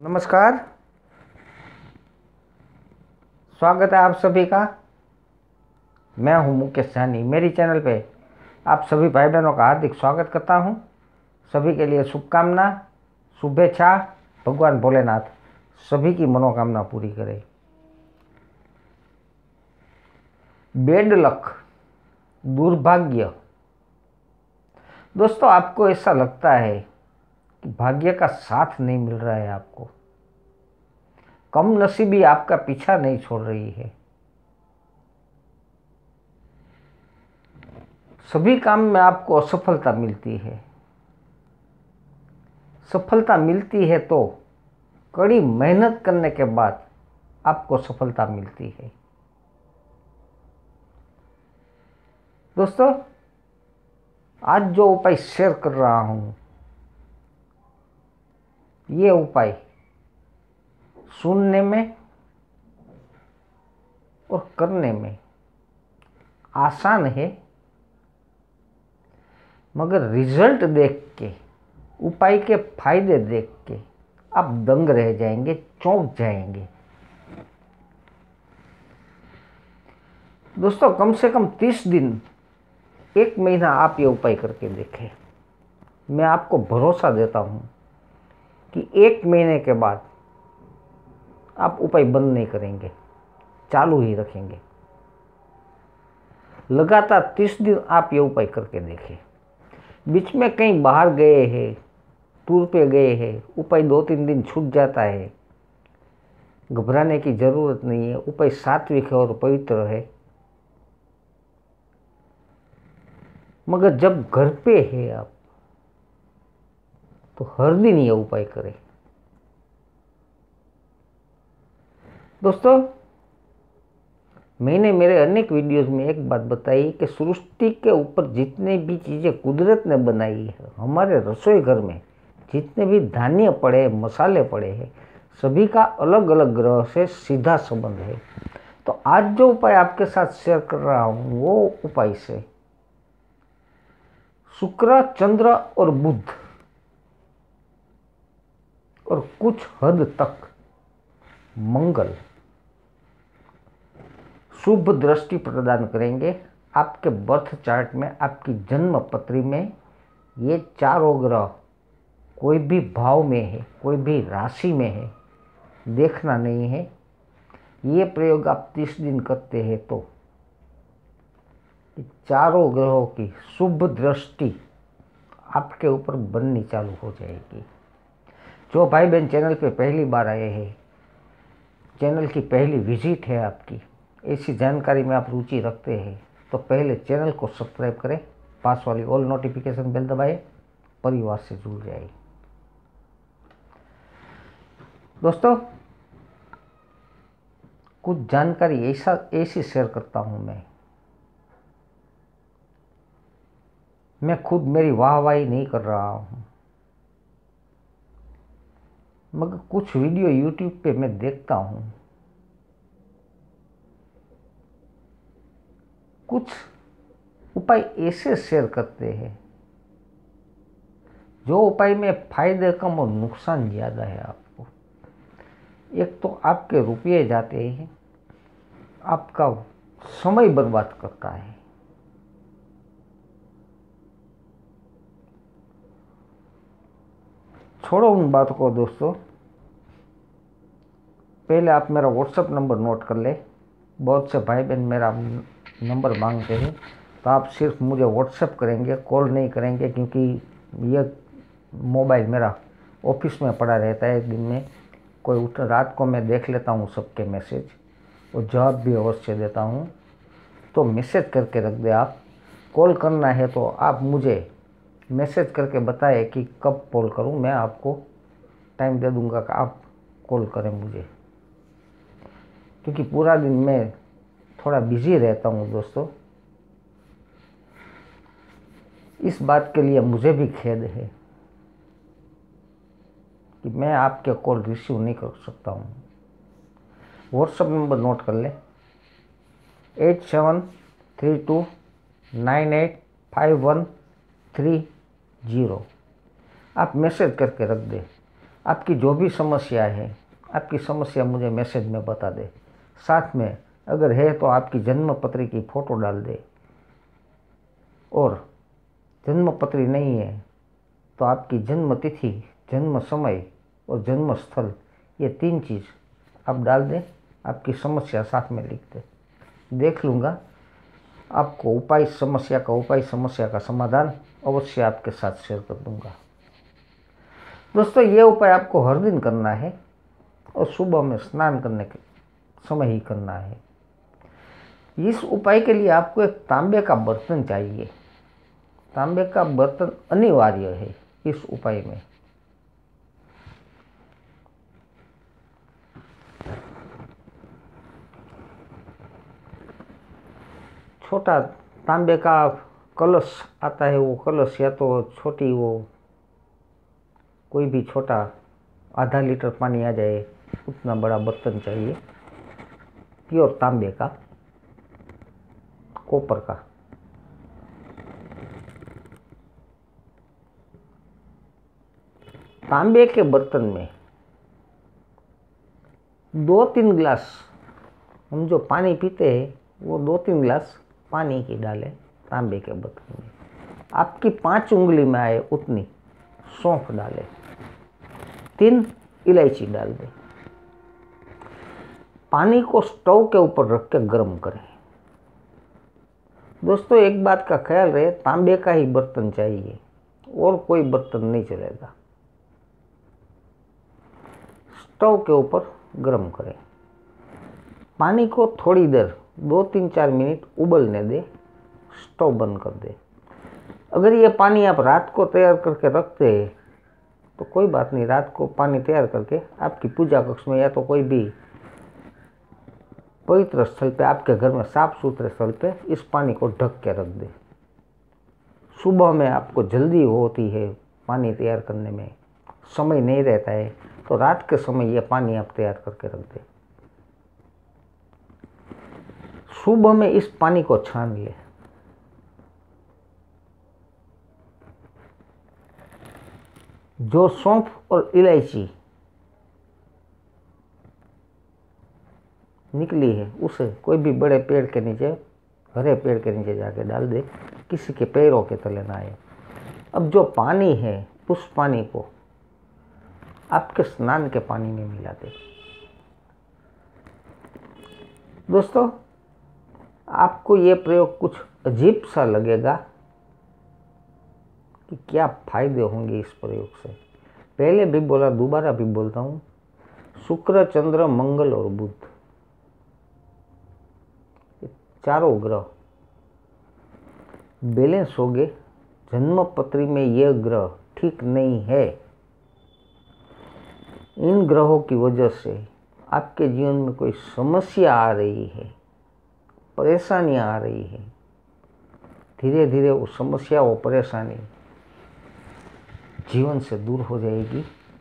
नमस्कार, स्वागत है आप सभी का। मैं हूं मुकेश जानी। मेरी चैनल पे आप सभी भाई बहनों का हार्दिक स्वागत करता हूं। सभी के लिए शुभकामना, शुभेच्छा। भगवान भोलेनाथ सभी की मनोकामना पूरी करे। बेड लक, दुर्भाग्य। दोस्तों, आपको ऐसा लगता है कि भाग्य का साथ नहीं मिल रहा है, आपको कम नसीबी आपका पीछा नहीं छोड़ रही है। सभी काम में आपको असफलता मिलती है। सफलता मिलती है तो कड़ी मेहनत करने के बाद आपको सफलता मिलती है। दोस्तों, आज जो उपाय शेयर कर रहा हूं, ये उपाय सुनने में और करने में आसान है, मगर रिजल्ट देख के, उपाय के फायदे देख के आप दंग रह जाएंगे, चौंक जाएंगे। दोस्तों, कम से कम 30 दिन, 1 महीना आप ये उपाय करके देखें। मैं आपको भरोसा देता हूं कि 1 महीने के बाद आप उपाय बंद नहीं करेंगे, चालू ही रखेंगे। लगातार 30 दिन आप ये उपाय करके देखें। बीच में कहीं बाहर गए हैं, टूर पे गए हैं, उपाय 2-3 दिन छूट जाता है, घबराने की जरूरत नहीं है। उपाय सात्विक है और पवित्र है। मगर जब घर पे है आप, तो हर दिन ये उपाय करें। दोस्तों, मैंने मेरे अनेक वीडियोस में एक बात बताई कि सृष्टि के ऊपर जितने भी चीज़ें कुदरत ने बनाई है, हमारे रसोई घर में जितने भी धान्य पड़े, मसाले पड़े हैं, सभी का अलग अलग ग्रह से सीधा संबंध है। तो आज जो उपाय आपके साथ शेयर कर रहा हूँ, वो उपाय से शुक्र, चंद्र और बुध और कुछ हद तक मंगल शुभ दृष्टि प्रदान करेंगे। आपके बर्थ चार्ट में, आपकी जन्म पत्री में ये चारों ग्रह कोई भी भाव में है, कोई भी राशि में है, देखना नहीं है। ये प्रयोग आप 30 दिन करते हैं तो चारों ग्रहों की शुभ दृष्टि आपके ऊपर बननी चालू हो जाएगी। जो भाई बहन चैनल पे पहली बार आए हैं, चैनल की पहली विजिट है आपकी, ऐसी जानकारी में आप रुचि रखते हैं, तो पहले चैनल को सब्सक्राइब करें, पास वाली ऑल नोटिफिकेशन बेल दबाएं, परिवार से जुड़ जाए। दोस्तों, कुछ जानकारी ऐसी शेयर करता हूं मैं खुद मेरी वाहवाही नहीं कर रहा हूं, मगर कुछ वीडियो यूट्यूब पे मैं देखता हूं, कुछ उपाय ऐसे शेयर करते हैं जो उपाय में फायदे कम और नुकसान ज़्यादा है। आपको एक तो आपके रुपये जाते हैं, आपका समय बर्बाद करता है। छोड़ो उन बातों को दोस्तों, पहले आप मेरा व्हाट्सएप नंबर नोट कर ले। बहुत से भाई बहन मेरा नंबर मांगते हैं, तो आप सिर्फ मुझे व्हाट्सएप करेंगे, कॉल नहीं करेंगे, क्योंकि यह मोबाइल मेरा ऑफिस में पड़ा रहता है। दिन में कोई रात को मैं देख लेता हूँ सबके मैसेज और जवाब भी अवश्य देता हूँ। तो मैसेज करके रख दे आप। कॉल करना है तो आप मुझे मैसेज करके बताएं कि कब कॉल करूं, मैं आपको टाइम दे दूंगा कि आप कॉल करें मुझे, क्योंकि पूरा दिन मैं थोड़ा बिजी रहता हूं। दोस्तों, इस बात के लिए मुझे भी खेद है कि मैं आपके कॉल रिसीव नहीं कर सकता हूं। व्हाट्सएप नंबर नोट कर ले, 8732985130। आप मैसेज करके रख दें, आपकी जो भी समस्या है, आपकी समस्या मुझे मैसेज में बता दे। साथ में अगर है तो आपकी जन्म पत्री की फ़ोटो डाल दे, और जन्म पत्री नहीं है तो आपकी जन्म तिथि, जन्म समय और जन्म स्थल, ये 3 चीज़ आप डाल दें। आपकी समस्या साथ में लिख दें, देख लूँगा। आपको उपाय, समस्या का समाधान अवश्य आपके साथ शेयर कर दूँगा। दोस्तों, ये उपाय आपको हर दिन करना है और सुबह में स्नान करने के समय ही करना है। इस उपाय के लिए आपको एक तांबे का बर्तन चाहिए। तांबे का बर्तन अनिवार्य है इस उपाय में। छोटा तांबे का कलश आता है, वो कलश, या तो छोटी, वो कोई भी छोटा, आधा लीटर पानी आ जाए उतना बड़ा बर्तन चाहिए, प्योर तांबे का, कॉपर का। तांबे के बर्तन में 2-3 गिलास, हम जो पानी पीते हैं वो 2-3 गिलास पानी की डालें तांबे के बर्तन में। आपकी 5 उंगली में आए उतनी सौंफ डालें, 3 इलायची डाल दें। पानी को स्टोव के ऊपर रख के गर्म करें। दोस्तों, एक बात का ख्याल रहे, तांबे का ही बर्तन चाहिए और कोई बर्तन नहीं चलेगा। स्टोव के ऊपर गर्म करें। पानी को थोड़ी देर 2-3-4 मिनट उबलने दें, स्टोव बंद कर दें। अगर ये पानी आप रात को तैयार करके रखते हैं तो कोई बात नहीं, रात को पानी तैयार करके आपकी पूजा कक्ष में या तो कोई भी पवित्र स्थल पे, आपके घर में साफ सुथरे स्थल पे इस पानी को ढक के रख दें। सुबह में आपको जल्दी होती है पानी तैयार करने में, समय नहीं रहता है, तो रात के समय ये पानी आप तैयार करके रख दें। सुबह में इस पानी को छान लें। जो सौंफ और इलायची निकली है उसे कोई भी बड़े पेड़ के नीचे, हरे पेड़ के नीचे जाके डाल दे, किसी के पैरों के तले ना आए। अब जो पानी है उस पानी को आपके स्नान के पानी में मिला दे। दोस्तों, आपको ये प्रयोग कुछ अजीब सा लगेगा कि क्या फायदे होंगे इस प्रयोग से। पहले भी बोला, दोबारा भी बोलता हूँ, शुक्र, चंद्र, मंगल और बुध, चारों ग्रह बैलेंस हो गए। जन्म पत्री में यह ग्रह ठीक नहीं है। इन ग्रहों की वजह से आपके जीवन में कोई समस्या आ रही है, परेशानियां आ रही है। धीरे धीरे वो समस्या, वो परेशानी जीवन से दूर हो जाएगी।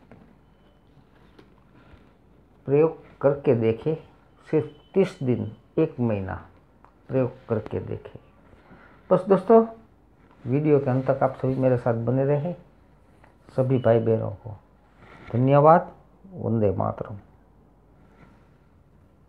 प्रयोग करके देखें, सिर्फ 30 दिन, 1 महीना प्रयोग करके देखें। बस दोस्तों, वीडियो के अंत तक आप सभी मेरे साथ बने रहें। सभी भाई बहनों को धन्यवाद। वंदे मातरम।